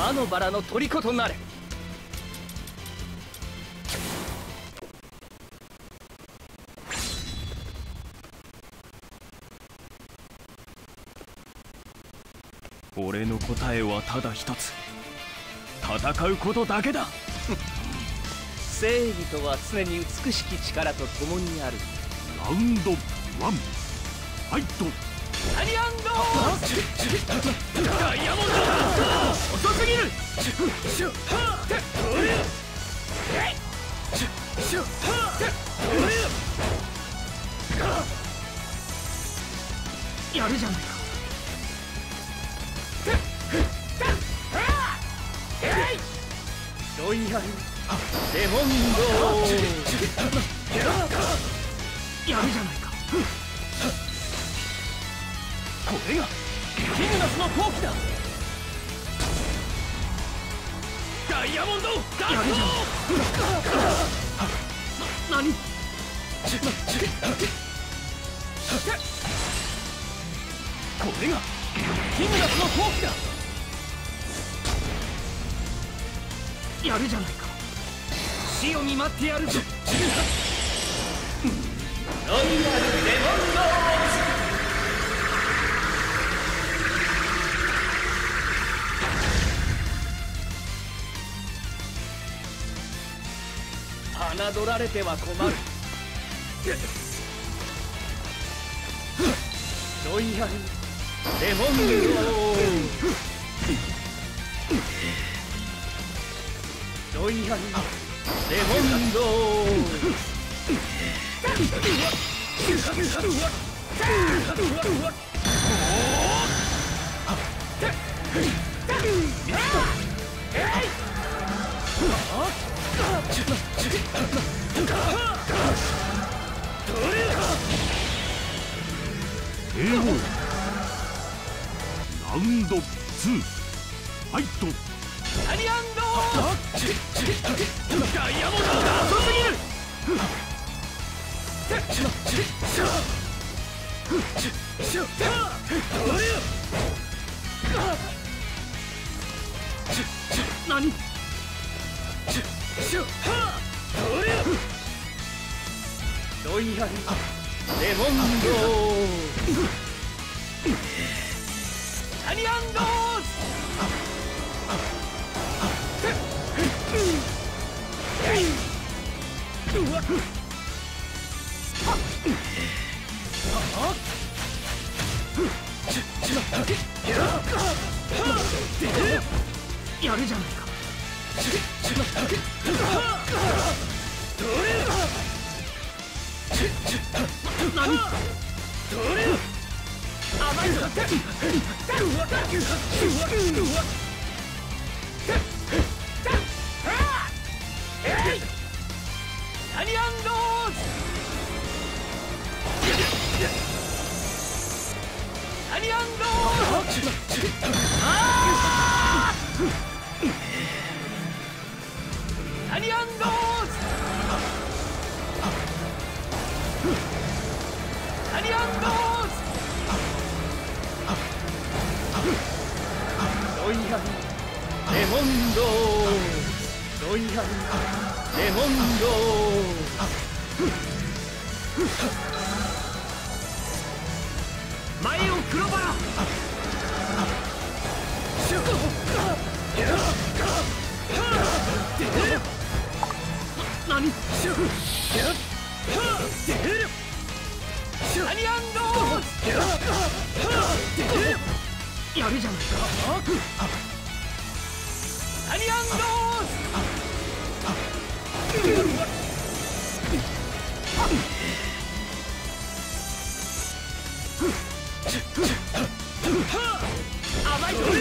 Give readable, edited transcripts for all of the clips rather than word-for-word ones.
魔のバラの虜となれ。 俺の答えはただ一つ。戦うことだけだ。 正義とは常に美しき力と共にある。 ラウンド1、ファイト。 ダイヤモンド遅すぎる。やるじゃないか。ロイヤルレモンドやるじゃないか。これがキグナスの好機だ。ダイヤモンドガッツ。やるじゃないか。何？これがキグナスの好機だ。やるじゃないか。死を見舞ってやるぞ。ロイヤルレモンド侮られては困る。ロイヤルレモンドロイヤルレモンドラウンド2、ファイト。 ダイヤモンドダイヤモンドが遅すぎる。何？ロイヤルレモンドダイヤモンドやるじゃないか。何？甘いぞ。ダニアンドーズダニアンドーズダニアンドーズダニアンドーズロイヤルレモンドーロイヤルレモンド前を黒バラ何？ダニアンドーズやるじゃないか。ダニアンドーズ甘いぞ。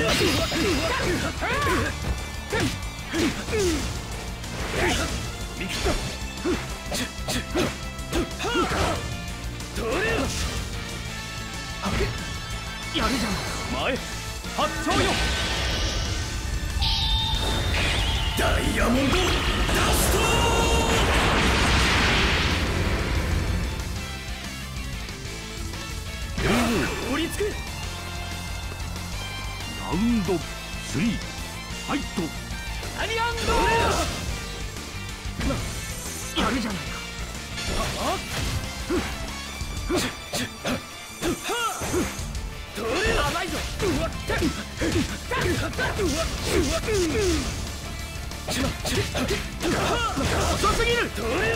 やるじゃないか。前発長よ。ダイヤモンドダスト凍りつく。ラウンド3、フファイトアニアンドやるじゃないか。甘いぞ。遅すぎる。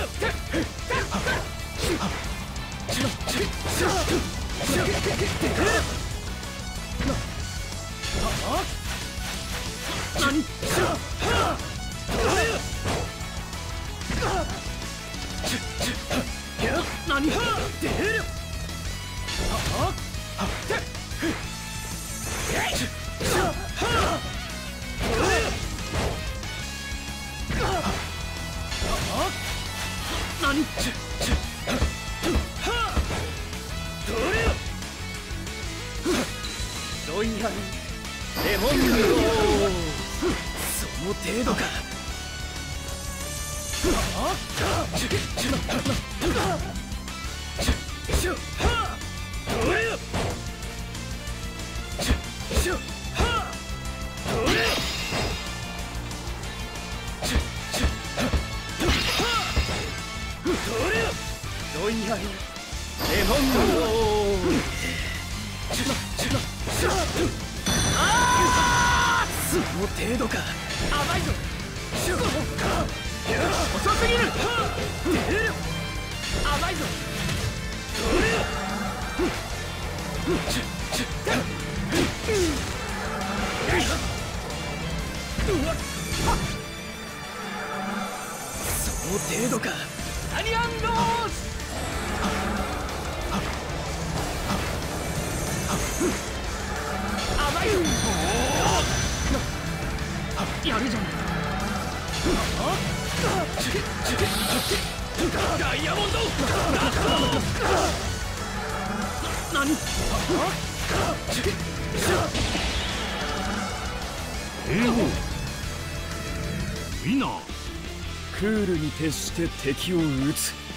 何何ロイヤルレモングローその程度か。ロイヤルレモングローその程度か。甘いぞ。遅すぎる。甘いぞ。その程度か。タニアンローズ甘いよ。やるじゃない。ダイヤモンドラスト。何英語ウィナー。 クールに徹して敵を撃つ。